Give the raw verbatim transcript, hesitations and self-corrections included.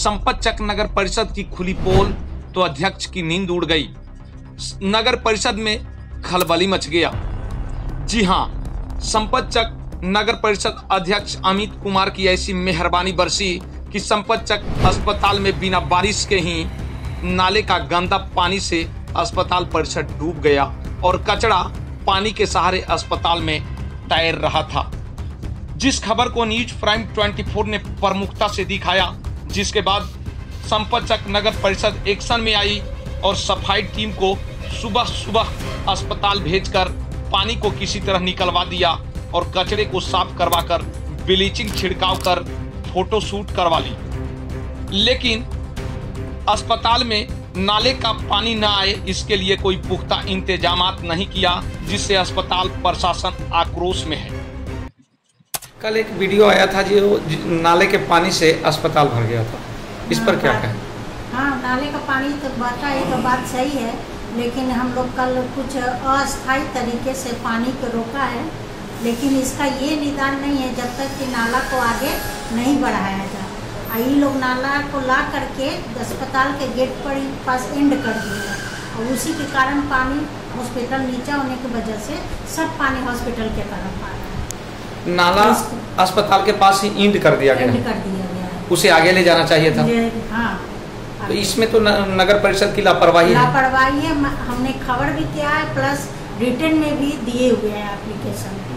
संपतचक नगर परिषद की खुली पोल तो अध्यक्ष की नींद उड़ गई। नगर परिषद में खलबली मच गया। जी हां, संपतचक नगर परिषद अध्यक्ष अमित कुमार की ऐसी मेहरबानी बरसी कि संपतचक अस्पताल में बिना बारिश के ही नाले का गंदा पानी से अस्पताल परिसर डूब गया और कचरा पानी के सहारे अस्पताल में तैर रहा था। जिस खबर को न्यूज प्राइम चौबीस ने प्रमुखता से दिखाया, जिसके बाद संपतचक नगर परिषद एक्शन में आई और सफाई टीम को सुबह सुबह अस्पताल भेजकर पानी को किसी तरह निकलवा दिया और कचरे को साफ करवाकर ब्लीचिंग छिड़काव कर फोटो शूट करवा ली। लेकिन अस्पताल में नाले का पानी न आए, इसके लिए कोई पुख्ता इंतजामात नहीं किया, जिससे अस्पताल प्रशासन आक्रोश में है। कल एक वीडियो आया था जो नाले के पानी से अस्पताल भर गया था, इस पर क्या कहें? हाँ, नाले का पानी तो बहता है तो बात सही है, लेकिन हम लोग कल कुछ अस्थायी तरीके से पानी को रोका है, लेकिन इसका ये निदान नहीं है जब तक कि नाला को आगे नहीं बढ़ाया जाए। ये लोग नाला को ला करके अस्पताल के गेट पर ही पास एंड कर दिया और उसी के कारण पानी हॉस्पिटल नीचा होने की वजह से सब पानी हॉस्पिटल के तरफ आ रहा है। नाला अस्पताल के पास ही एंड कर दिया गया एंड कर दिया गया है। उसे आगे ले जाना चाहिए था। हाँ, तो इसमें तो नगर परिषद की लापरवाही लापरवाही है। हमने खबर भी किया है, प्लस रिटर्न में भी दिए हुए हैं एप्लीकेशन।